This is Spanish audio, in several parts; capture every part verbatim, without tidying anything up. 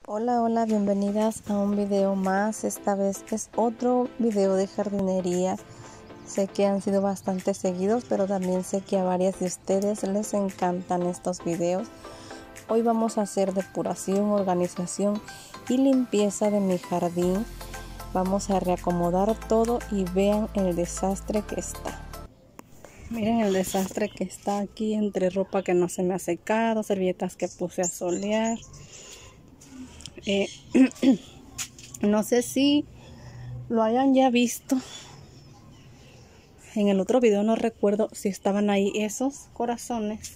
Hola, hola, bienvenidas a un video más. Esta vez es otro video de jardinería. Sé que han sido bastante seguidos, pero también sé que a varias de ustedes les encantan estos videos. Hoy vamos a hacer depuración, organización y limpieza de mi jardín. Vamos a reacomodar todo y vean el desastre que está. Miren el desastre que está aquí, entre ropa que no se me ha secado, servilletas que puse a solear. Eh, no sé si lo hayan ya visto. En el otro video no recuerdo si estaban ahí esos corazones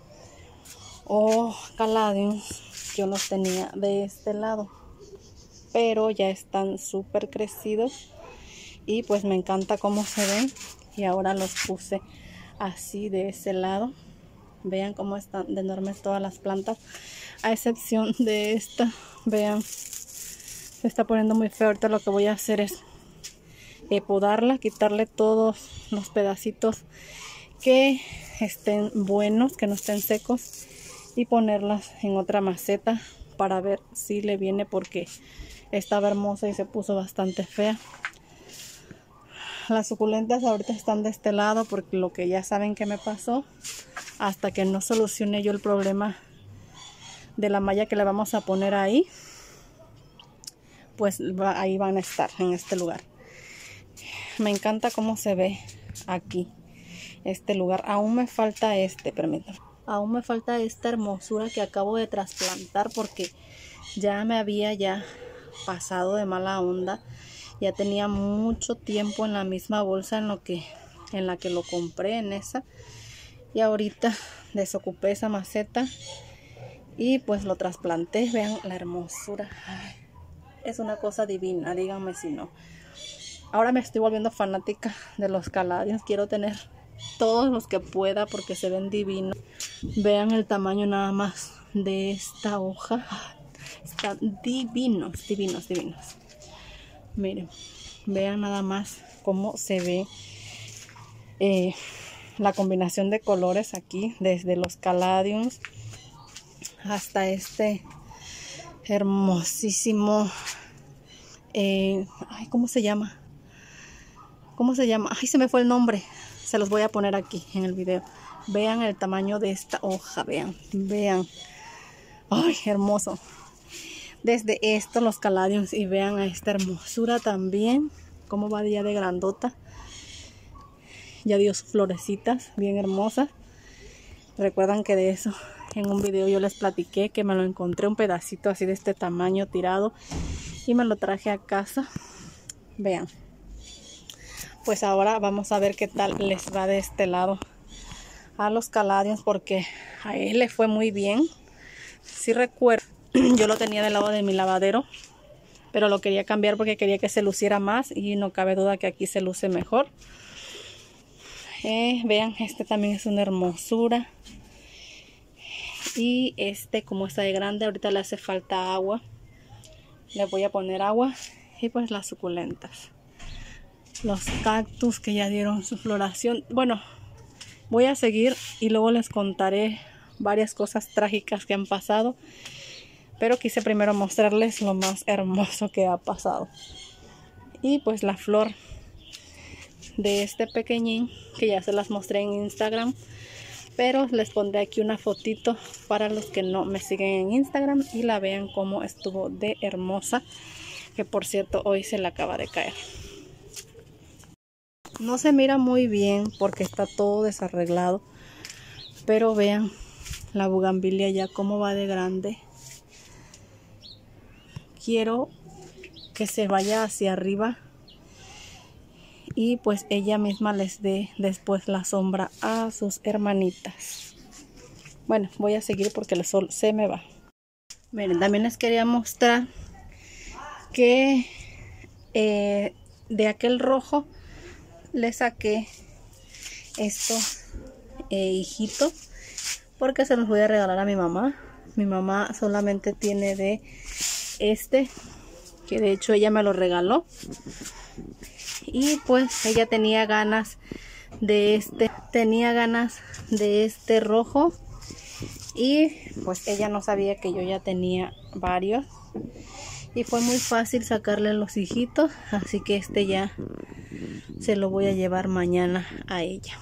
o caladiums. Yo los tenía de este lado, pero ya están súper crecidos y pues me encanta cómo se ven. Y ahora los puse así de ese lado. Vean cómo están de enormes todas las plantas, a excepción de esta. Vean, se está poniendo muy feo. Ahorita lo que voy a hacer es eh, podarla, quitarle todos los pedacitos que estén buenos, que no estén secos, y ponerlas en otra maceta para ver si le viene, porque estaba hermosa y se puso bastante fea. Las suculentas ahorita están de este lado porque lo que ya saben que me pasó, hasta que no solucione yo el problema de la malla que le vamos a poner ahí, pues va, ahí van a estar en este lugar. Me encanta cómo se ve aquí este lugar. Aún me falta este, permítanme. Aún me falta esta hermosura que acabo de trasplantar, porque ya me había ya pasado de mala onda. Ya tenía mucho tiempo en la misma bolsa en lo que en la que lo compré, en esa. Y ahorita desocupé esa maceta y pues lo trasplanté. Vean la hermosura. Ay, es una cosa divina, díganme si no. Ahora me estoy volviendo fanática de los caladiums. Quiero tener todos los que pueda porque se ven divinos. Vean el tamaño nada más de esta hoja. Están divinos, divinos, divinos. Miren, vean nada más cómo se ve eh, la combinación de colores aquí, desde los caladiums hasta este hermosísimo, eh, ay, ¿cómo se llama? ¿Cómo se llama? Ay, se me fue el nombre. Se los voy a poner aquí en el video. Vean el tamaño de esta hoja, vean, vean. Ay, hermoso. Desde esto los caladiums, y vean a esta hermosura también, cómo va ya de grandota. Ya dio sus florecitas bien hermosas. Recuerdan que de eso en un video yo les platiqué, que me lo encontré un pedacito así de este tamaño tirado y me lo traje a casa. Vean. Pues ahora vamos a ver qué tal les va de este lado a los caladiums, porque a él le fue muy bien. Si recuerdo, yo lo tenía del lado de mi lavadero, pero lo quería cambiar porque quería que se luciera más, y no cabe duda que aquí se luce mejor. Eh, vean, este también es una hermosura. Y este, como está de grande, ahorita le hace falta agua. Le voy a poner agua. Y pues las suculentas. Los cactus que ya dieron su floración. Bueno, voy a seguir y luego les contaré varias cosas trágicas que han pasado, pero quise primero mostrarles lo más hermoso que ha pasado. Y pues la flor de este pequeñín, que ya se las mostré en Instagram, pero les pondré aquí una fotito para los que no me siguen en Instagram y la vean cómo estuvo de hermosa, que por cierto hoy se le acaba de caer. No se mira muy bien porque está todo desarreglado, pero vean la bugambilia ya cómo va de grande. Quiero que se vaya hacia arriba y pues ella misma les dé después la sombra a sus hermanitas. Bueno, voy a seguir porque el sol se me va. Miren, también les quería mostrar que eh, de aquel rojo le saqué estos eh, hijitos, porque se los voy a regalar a mi mamá. Mi mamá solamente tiene de este, que de hecho ella me lo regaló, y pues ella tenía ganas de este tenía ganas de este rojo, y pues ella no sabía que yo ya tenía varios. y fue muy fácil sacarle los hijitos, así que este ya se lo voy a llevar mañana a ella.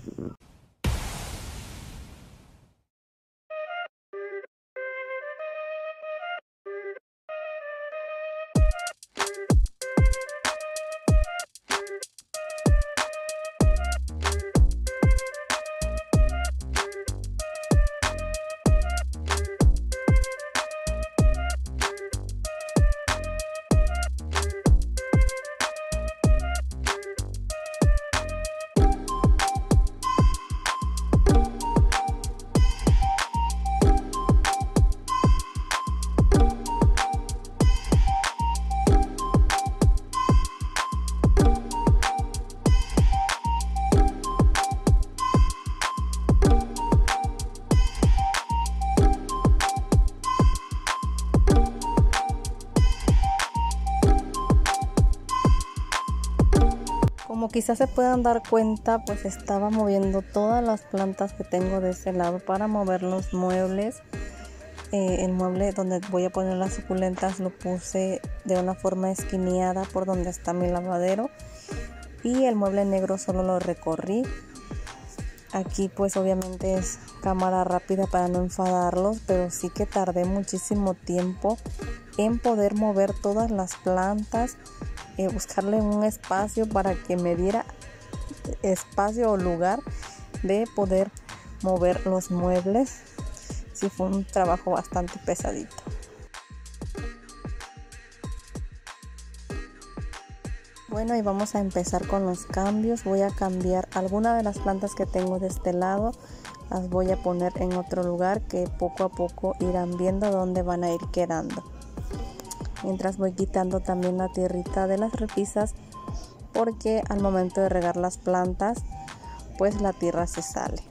Como quizás se puedan dar cuenta, pues estaba moviendo todas las plantas que tengo de ese lado para mover los muebles. Eh, el mueble donde voy a poner las suculentas lo puse de una forma esquineada por donde está mi lavadero, y el mueble negro solo lo recorrí. Aquí pues obviamente es cámara rápida para no enfadarlos, pero sí que tardé muchísimo tiempo en poder mover todas las plantas, eh, buscarle un espacio para que me diera espacio o lugar de poder mover los muebles. Sí, fue un trabajo bastante pesadito. Bueno, y vamos a empezar con los cambios. Voy a cambiar algunas de las plantas que tengo de este lado, las voy a poner en otro lugar que poco a poco irán viendo dónde van a ir quedando. Mientras voy quitando también la tierrita de las repisas, porque al momento de regar las plantas pues la tierra se sale.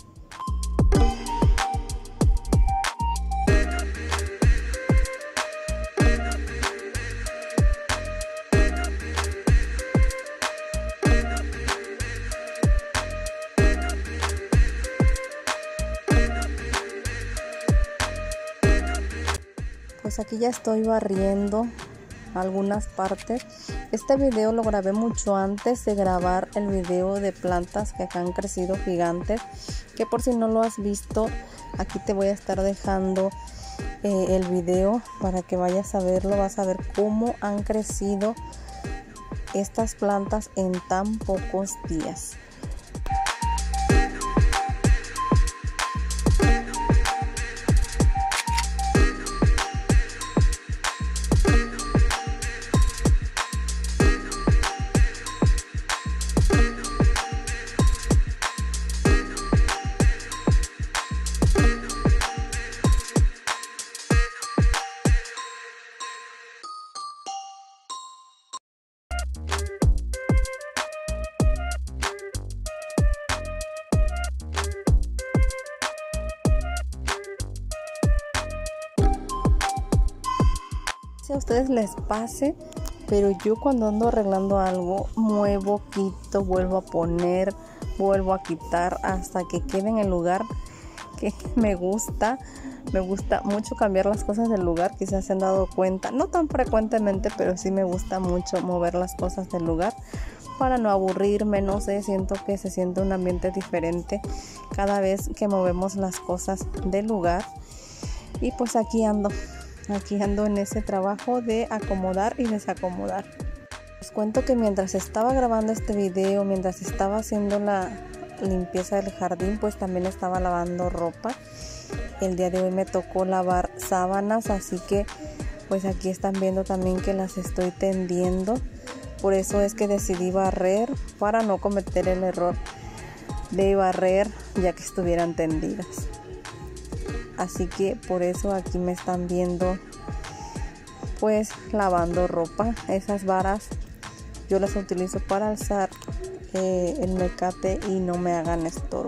Pues aquí ya estoy barriendo algunas partes. Este video lo grabé mucho antes de grabar el video de plantas que acá han crecido gigantes, que por si no lo has visto, aquí te voy a estar dejando eh, el video para que vayas a verlo. Vas a ver cómo han crecido estas plantas en tan pocos días. A ustedes les pase, pero yo cuando ando arreglando algo, muevo, quito, vuelvo a poner, vuelvo a quitar hasta que quede en el lugar que me gusta. Me gusta mucho cambiar las cosas del lugar, quizás se han dado cuenta, no tan frecuentemente, pero sí me gusta mucho mover las cosas del lugar para no aburrirme. No sé, siento que se siente un ambiente diferente cada vez que movemos las cosas del lugar. Y pues aquí ando Aquí ando en ese trabajo de acomodar y desacomodar. Les cuento que mientras estaba grabando este video, mientras estaba haciendo la limpieza del jardín, pues también estaba lavando ropa. El día de hoy me tocó lavar sábanas, así que pues aquí están viendo también que las estoy tendiendo. Por eso es que decidí barrer, para no cometer el error de barrer ya que estuvieran tendidas. Así que por eso aquí me están viendo pues lavando ropa. Esas varas yo las utilizo para alzar eh, el mecate y no me hagan estorbo.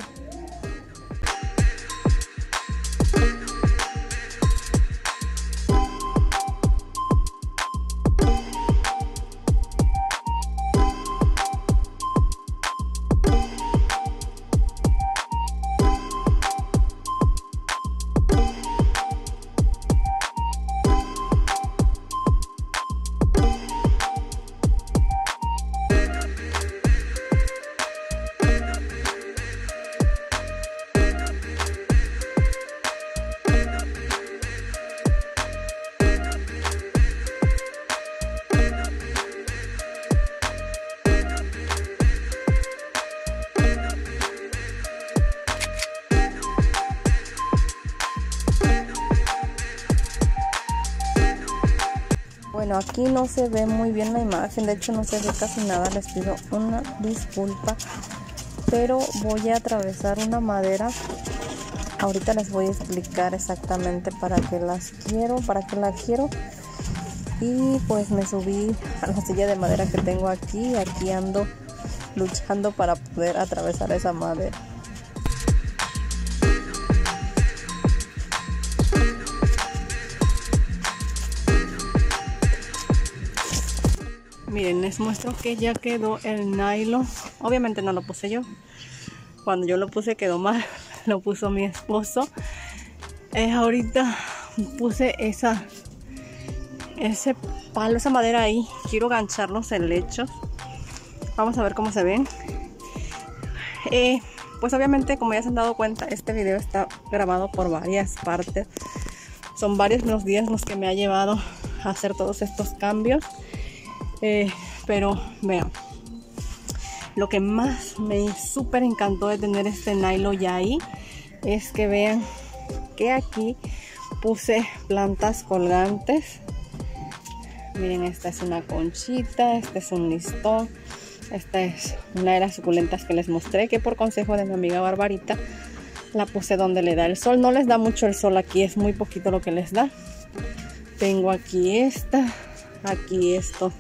Bueno, aquí no se ve muy bien la imagen, de hecho no se ve casi nada, les pido una disculpa, pero voy a atravesar una madera. Ahorita les voy a explicar exactamente para qué las quiero, para qué la quiero. Y pues me subí a la silla de madera que tengo aquí y aquí ando luchando para poder atravesar esa madera. Miren, les muestro que ya quedó el nylon. Obviamente no lo puse yo. Cuando yo lo puse quedó mal. Lo puso mi esposo. Eh, ahorita puse esa, ese palo, esa madera ahí. Quiero ganchar los helechos. Vamos a ver cómo se ven. Eh, pues obviamente, como ya se han dado cuenta, este video está grabado por varias partes. Son varios los días los que me ha llevado a hacer todos estos cambios. Eh, pero vean, lo que más me súper encantó de tener este nylon ya ahí es que vean que aquí puse plantas colgantes. Miren, esta es una conchita, este es un listón, esta es una de las suculentas que les mostré, que por consejo de mi amiga Barbarita la puse donde le da el sol. No les da mucho el sol aquí, es muy poquito lo que les da. Tengo aquí esta, aquí esto,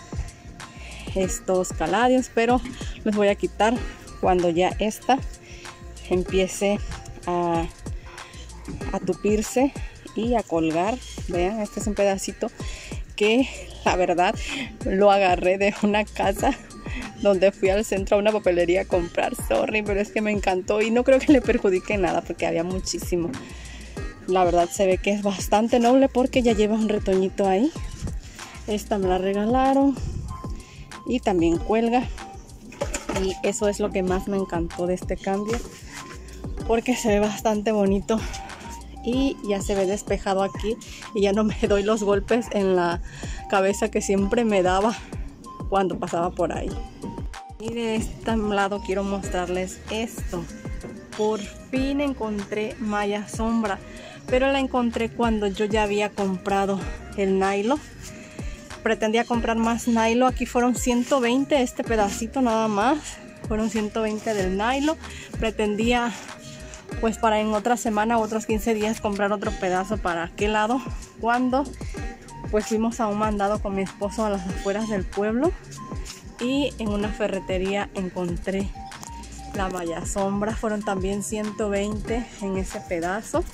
estos caladios, pero los voy a quitar cuando ya esta empiece a, a tupirse y a colgar. Vean, este es un pedacito que la verdad lo agarré de una casa donde fui al centro a una papelería a comprar. Sorry, pero es que me encantó y no creo que le perjudique nada porque había muchísimo. La verdad se ve que es bastante noble porque ya lleva un retoñito ahí. Esta me la regalaron y también cuelga, y eso es lo que más me encantó de este cambio porque se ve bastante bonito y ya se ve despejado aquí y ya no me doy los golpes en la cabeza que siempre me daba cuando pasaba por ahí. Y de este lado quiero mostrarles esto. Por fin encontré malla sombra, pero la encontré cuando yo ya había comprado el nylon. Pretendía comprar más nylon. Aquí fueron ciento veinte, este pedacito nada más. Fueron ciento veinte del nylon. Pretendía pues para en otra semana, otros quince días, comprar otro pedazo para aquel lado. Cuando pues fuimos a un mandado con mi esposo a las afueras del pueblo. Y en una ferretería encontré la malla sombra. Fueron también ciento veinte en ese pedazo.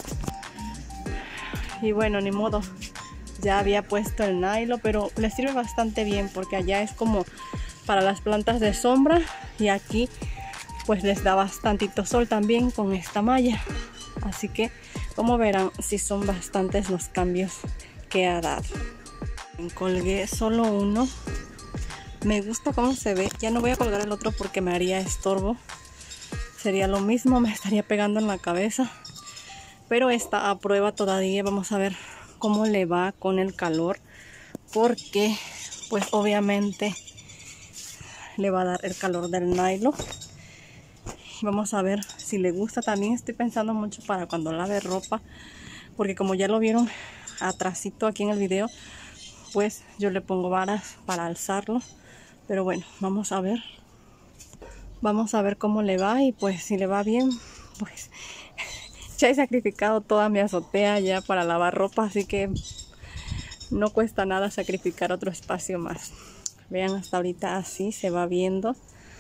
Y bueno, ni modo. Ya había puesto el nylon, pero le sirve bastante bien porque allá es como para las plantas de sombra y aquí pues les da bastantito sol también con esta malla. Así que como verán, sí son bastantes los cambios que ha dado. Colgué solo uno. Me gusta cómo se ve. Ya no voy a colgar el otro porque me haría estorbo. Sería lo mismo, me estaría pegando en la cabeza. Pero esta a prueba todavía. Vamos a ver cómo le va con el calor, porque pues obviamente le va a dar el calor del nylon. Vamos a ver si le gusta. También estoy pensando mucho para cuando lave ropa, porque como ya lo vieron atrasito aquí en el video, pues yo le pongo varas para alzarlo. Pero bueno, vamos a ver vamos a ver cómo le va, y pues si le va bien, pues ya he sacrificado toda mi azotea ya para lavar ropa, así que no cuesta nada sacrificar otro espacio más. Vean, hasta ahorita así se va viendo.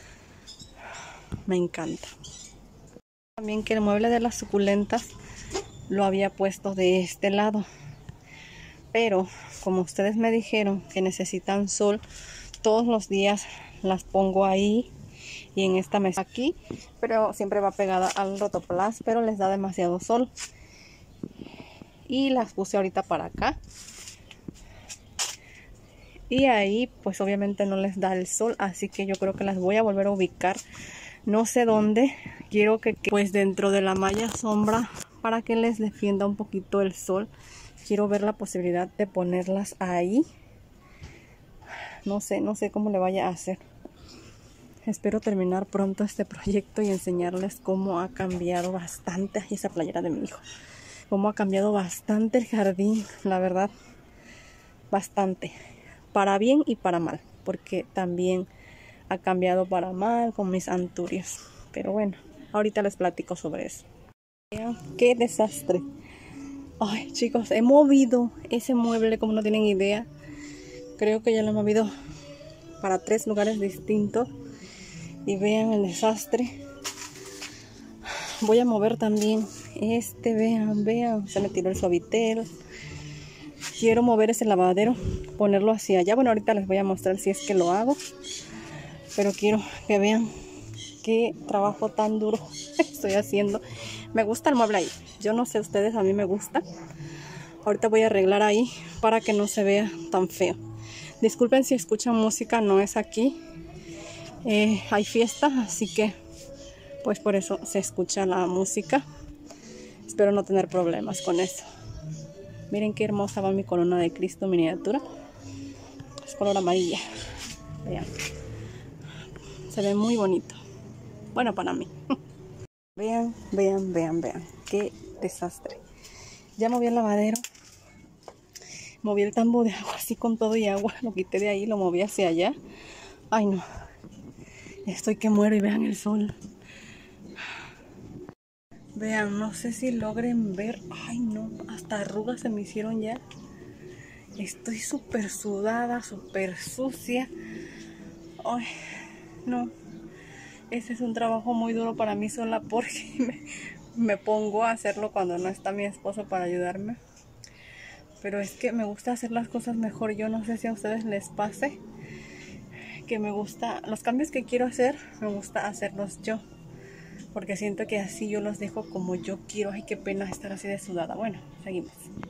Me encanta. También que el mueble de las suculentas lo había puesto de este lado, pero como ustedes me dijeron que necesitan sol, todos los días las pongo ahí y en esta mesa aquí, pero siempre va pegada al rotoplas, pero les da demasiado sol y las puse ahorita para acá, y ahí pues obviamente no les da el sol, así que yo creo que las voy a volver a ubicar, no sé dónde. Quiero que, que pues dentro de la malla sombra, para que les defienda un poquito el sol. Quiero ver la posibilidad de ponerlas ahí. No sé, no sé cómo le vaya a hacer. Espero terminar pronto este proyecto y enseñarles cómo ha cambiado bastante. Ay, esa playera de mi hijo. Cómo ha cambiado bastante el jardín, la verdad. bastante, para bien y para mal, porque también ha cambiado para mal con mis anturios. Pero bueno, ahorita les platico sobre eso. Vean qué desastre. Ay, chicos, he movido ese mueble como no tienen idea. Creo que ya lo he movido para tres lugares distintos. Y vean el desastre. Voy a mover también este, vean, vean. Se me tiró el suavitel. Quiero mover ese lavadero, ponerlo hacia allá. Bueno, ahorita les voy a mostrar si es que lo hago. Pero quiero que vean qué trabajo tan duro estoy haciendo. Me gusta el mueble ahí. Yo no sé ustedes, a mí me gusta. Ahorita voy a arreglar ahí para que no se vea tan feo. Disculpen si escuchan música, no es aquí. Eh, hay fiesta, así que pues por eso se escucha la música. Espero no tener problemas con eso. Miren qué hermosa va mi corona de Cristo miniatura. Es color amarilla. Vean. Se ve muy bonito. Bueno, para mí. Vean, vean, vean, vean. Qué desastre. Ya moví el lavadero. Moví el tambo de agua así con todo y agua. Lo quité de ahí, lo moví hacia allá. Ay, no. Estoy que muero y vean el sol. Vean, no sé si logren ver. Ay, no. Hasta arrugas se me hicieron ya. Estoy súper sudada, súper sucia. Ay, no. Ese es un trabajo muy duro para mí sola porque me, me pongo a hacerlo cuando no está mi esposo para ayudarme. Pero es que me gusta hacer las cosas mejor. Yo no sé si a ustedes les pase que me gusta, los cambios que quiero hacer, me gusta hacerlos yo. Porque siento que así yo los dejo como yo quiero. Ay, qué pena estar así de sudada. Bueno, seguimos.